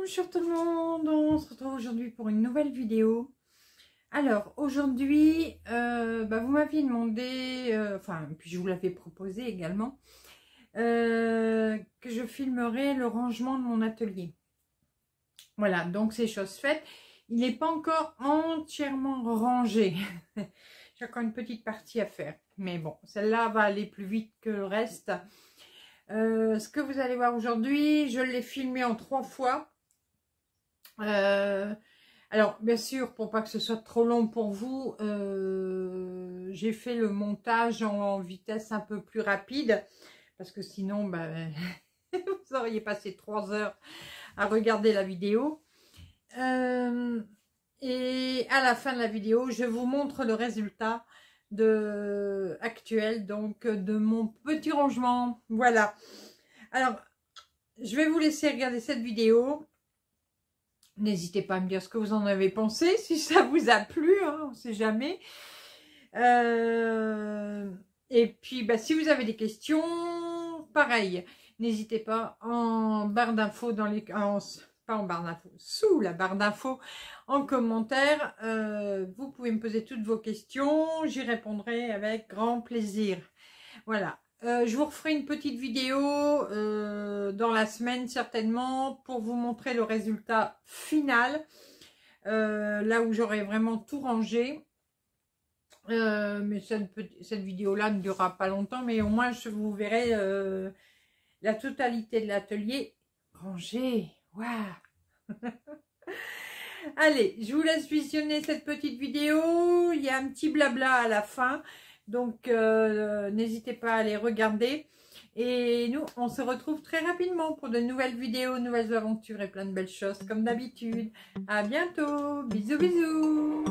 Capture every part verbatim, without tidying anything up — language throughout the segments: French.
bonjour tout le monde, on se retrouve aujourd'hui pour une nouvelle vidéo. Alors aujourd'hui, euh, bah, vous m'aviez demandé, euh, enfin puis je vous l'avais proposé également, euh, que je filmerais le rangement de mon atelier. Voilà, donc c'est chose faite. Il n'est pas encore entièrement rangé. J'ai encore une petite partie à faire. Mais bon, celle-là va aller plus vite que le reste. Euh, ce que vous allez voir aujourd'hui, je l'ai filmé en trois fois. Euh, alors, bien sûr, pour pas que ce soit trop long pour vous, euh, j'ai fait le montage en vitesse un peu plus rapide. Parce que sinon, ben, vous auriez passé trois heures à regarder la vidéo. Euh, et à la fin de la vidéo, je vous montre le résultat de actuel, donc de mon petit rangement. Voilà. Alors, je vais vous laisser regarder cette vidéo. N'hésitez pas à me dire ce que vous en avez pensé, si ça vous a plu, hein, on ne sait jamais. Euh, et puis, bah, si vous avez des questions, pareil, n'hésitez pas en barre d'infos dans les... En, pas en barre d'infos, sous la barre d'infos, en commentaire. Euh, vous pouvez me poser toutes vos questions, j'y répondrai avec grand plaisir. Voilà. Euh, je vous referai une petite vidéo euh, dans la semaine certainement pour vous montrer le résultat final. Euh, là où j'aurai vraiment tout rangé. Euh, mais cette, cette vidéo-là ne durera pas longtemps, mais au moins je vous verrai euh, la totalité de l'atelier rangé. Waouh! Allez, je vous laisse visionner cette petite vidéo. Il y a un petit blabla à la fin. Donc, euh, n'hésitez pas à aller regarder. Et nous, on se retrouve très rapidement pour de nouvelles vidéos, nouvelles aventures et plein de belles choses comme d'habitude. À bientôt. Bisous, bisous.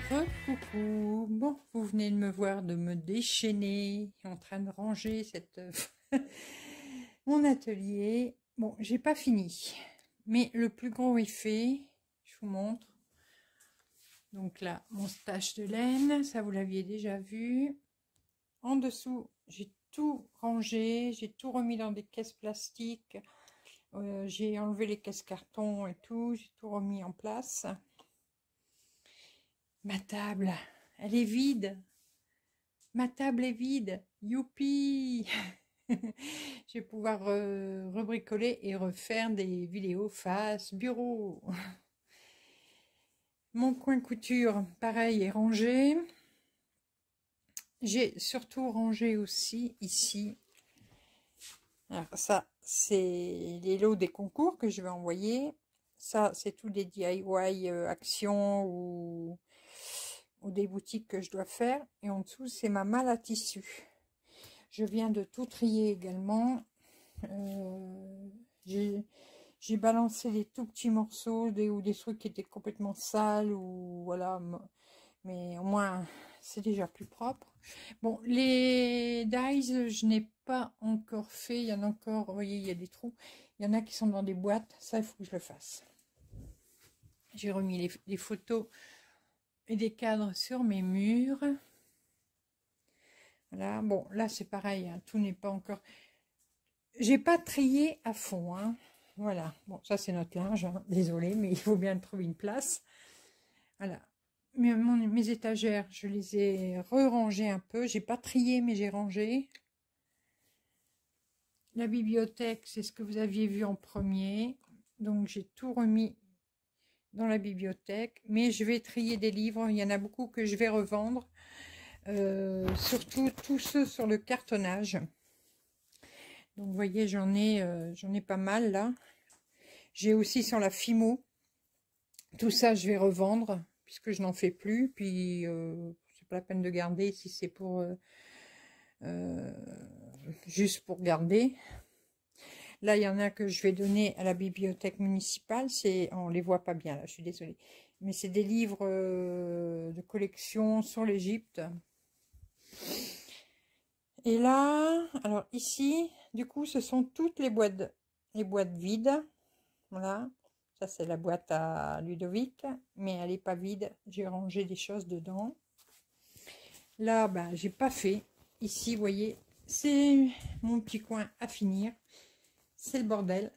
Re-coucou. Bon, vous venez de me voir de me déchaîner, en train de ranger cette mon atelier. Bon, j'ai pas fini, mais le plus gros est fait. Je vous montre. Donc là, mon stache de laine, ça vous l'aviez déjà vu. En dessous, j'ai tout rangé, j'ai tout remis dans des caisses plastiques. Euh, j'ai enlevé les caisses carton et tout, j'ai tout remis en place. Ma table, elle est vide. Ma table est vide. Youpi. Je vais pouvoir euh, rebricoler et refaire des vidéos face bureau. Mon coin couture, pareil, est rangé. J'ai surtout rangé aussi ici. Alors ça, c'est les lots des concours que je vais envoyer. Ça, c'est tous des D I Y euh, actions ou, ou des boutiques que je dois faire. Et en dessous, c'est ma malle à tissu. Je viens de tout trier également. Euh, j'ai balancé des tout petits morceaux des, ou des trucs qui étaient complètement sales. Ou voilà, mais au moins, c'est déjà plus propre. Bon, les dies, je n'ai pas encore fait. Il y en a encore, vous voyez, il y a des trous. Il y en a qui sont dans des boîtes. Ça, il faut que je le fasse. J'ai remis les, les photos et des cadres sur mes murs. Voilà, bon, là, c'est pareil. Hein, tout n'est pas encore... J'ai pas trié à fond. Hein. Voilà, bon, ça, c'est notre linge. Hein. Désolée, mais il faut bien trouver une place. Voilà. Mes, mon, mes étagères, je les ai re-rangées un peu. J'ai pas trié, mais j'ai rangé. La bibliothèque, c'est ce que vous aviez vu en premier. Donc, j'ai tout remis dans la bibliothèque. Mais je vais trier des livres. Il y en a beaucoup que je vais revendre. Euh, surtout tous ceux sur le cartonnage. Donc, vous voyez, j'en ai, euh, j'en ai pas mal là. J'ai aussi sur la Fimo. Tout ça, je vais revendre. Puisque je n'en fais plus, puis euh, c'est pas la peine de garder si c'est pour euh, euh, juste pour garder. Là, il y en a que je vais donner à la bibliothèque municipale. C'est, on les voit pas bien là, je suis désolée, mais c'est des livres euh, de collection sur l'Égypte. Et là, alors ici, du coup, ce sont toutes les boîtes, les boîtes vides. Voilà. Ça, c'est la boîte à Ludovic, mais elle n'est pas vide. J'ai rangé des choses dedans. Là, ben, j'ai pas fait. Ici, vous voyez, c'est mon petit coin à finir. C'est le bordel.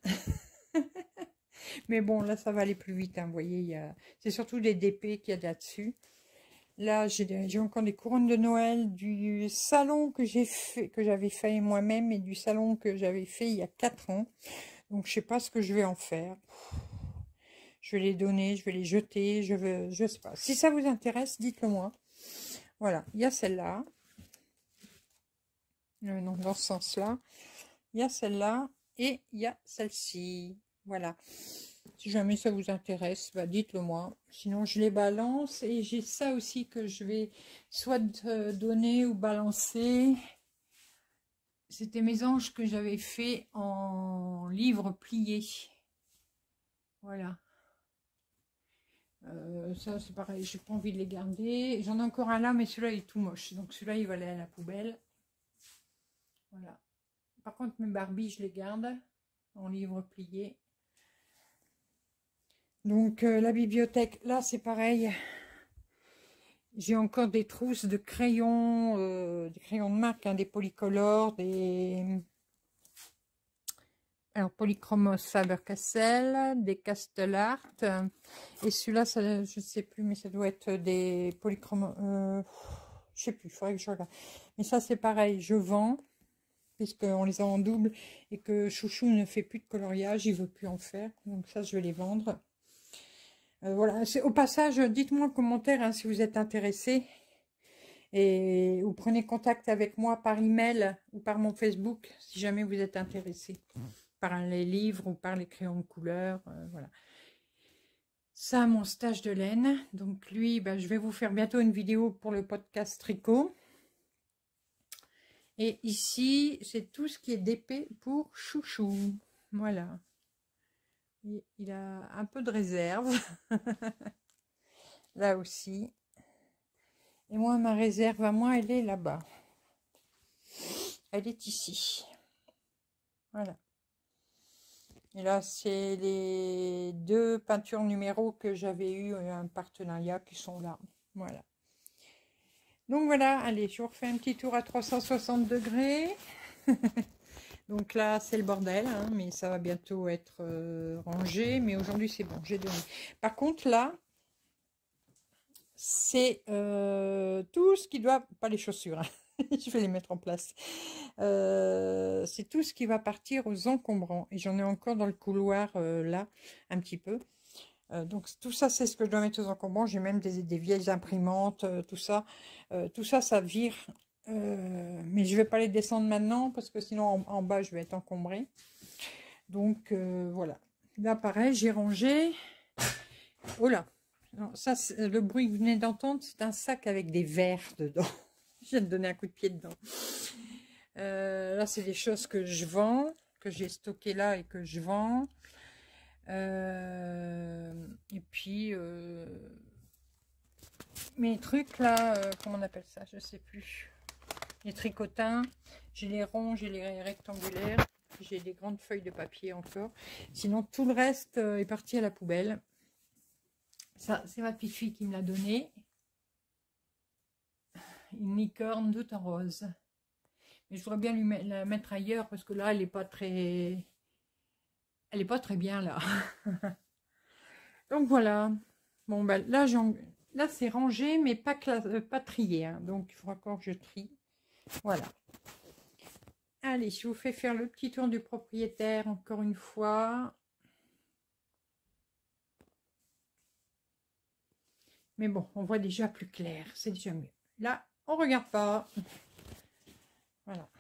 Mais bon, là, ça va aller plus vite. Hein, vous voyez, c'est surtout les D P qu'il y a là-dessus. Là, j'ai encore des couronnes de Noël du salon que j'ai fait, que j'avais fait moi-même et du salon que j'avais fait il y a quatre ans. Donc, je sais pas ce que je vais en faire. Je vais les donner, je vais les jeter, je veux, je sais pas. Si ça vous intéresse, dites-le moi. Voilà, il y a celle-là. Euh, non, dans ce sens-là. Il y a celle-là et il y a celle-ci. Voilà. Si jamais ça vous intéresse, bah dites-le moi. Sinon, je les balance. Et j'ai ça aussi que je vais soit donner ou balancer. C'était mes anges que j'avais fait en livre plié. Voilà. Euh, ça c'est pareil, j'ai pas envie de les garder. J'en ai encore un là, mais celui-là il est tout moche, donc celui-là il va aller à la poubelle. Voilà. Par contre mes Barbie je les garde en livre plié. Donc euh, la bibliothèque là c'est pareil, j'ai encore des trousses de crayons, euh, des crayons de marque, hein, des polycolores, des alors Polychromos Faber-Castell, des Castellart, et celui-là, je ne sais plus, mais ça doit être des Polychromos, euh, je sais plus, il faudrait que je regarde. Mais ça, c'est pareil, je vends, puisqu'on les a en double, et que Chouchou ne fait plus de coloriage, il veut plus en faire, donc ça, je vais les vendre. Euh, voilà, au passage, dites-moi en commentaire hein, si vous êtes intéressé, et vous prenez contact avec moi par email ou par mon Facebook, si jamais vous êtes intéressé. Par les livres ou par les crayons de couleur, euh, voilà. Ça, mon stage de laine. Donc lui, bah, je vais vous faire bientôt une vidéo pour le podcast tricot. Et ici, c'est tout ce qui est d'épée pour Chouchou. Voilà. Il a un peu de réserve. Là aussi. Et moi, ma réserve à moi, elle est là-bas. Elle est ici. Voilà. Et là, c'est les deux peintures numéros que j'avais eu un partenariat qui sont là. Voilà. Donc voilà, allez, je vous refais un petit tour à trois cent soixante degrés. Donc là, c'est le bordel, hein, mais ça va bientôt être euh, rangé. Mais aujourd'hui, c'est bon, j'ai donné. Par contre, là, c'est euh, tout ce qui doit... Pas les chaussures, hein. Je vais les mettre en place. Euh, c'est tout ce qui va partir aux encombrants. Et j'en ai encore dans le couloir, euh, là, un petit peu. Euh, donc tout ça, c'est ce que je dois mettre aux encombrants. J'ai même des, des vieilles imprimantes, euh, tout ça. Euh, tout ça, ça vire. Euh, mais je vais pas les descendre maintenant parce que sinon en, en bas je vais être encombrée. Donc euh, voilà. Là pareil, j'ai rangé. Oh là, non, ça le bruit que vous venez d'entendre, c'est un sac avec des verres dedans. Je viens de donner un coup de pied dedans. Euh, là c'est des choses que je vends, que j'ai stocké là et que je vends. Euh, et puis euh, mes trucs là, euh, comment on appelle ça, je sais plus. Les tricotins, j'ai les ronds, j'ai les rectangulaires, j'ai des grandes feuilles de papier encore. Sinon, tout le reste est parti à la poubelle. Ça, c'est ma petite fille qui me l'a donné. Une licorne toute en rose. Mais je voudrais bien lui mettre, la mettre ailleurs parce que là, elle n'est pas très... Elle n'est pas très bien là. Donc voilà. Bon, ben là, là c'est rangé, mais pas, euh, pas trié. Hein. Donc, il faudra encore que je trie. Voilà. Allez, je vous fais faire le petit tour du propriétaire encore une fois. Mais bon, on voit déjà plus clair. C'est déjà mieux. Là, on ne regarde pas. Voilà.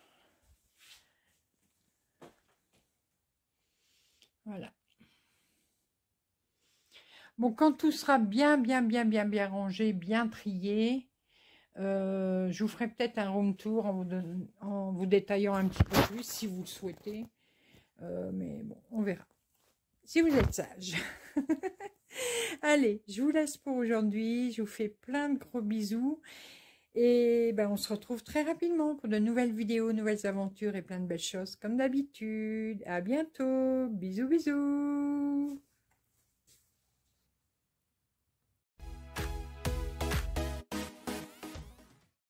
Voilà. Bon, quand tout sera bien, bien, bien, bien, bien rangé, bien trié, euh, je vous ferai peut-être un room tour en vous, donne, en vous détaillant un petit peu plus si vous le souhaitez. Euh, mais bon, on verra. Si vous êtes sage. Allez, je vous laisse pour aujourd'hui. Je vous fais plein de gros bisous. Et ben, on se retrouve très rapidement pour de nouvelles vidéos, nouvelles aventures et plein de belles choses comme d'habitude. À bientôt. Bisous, bisous.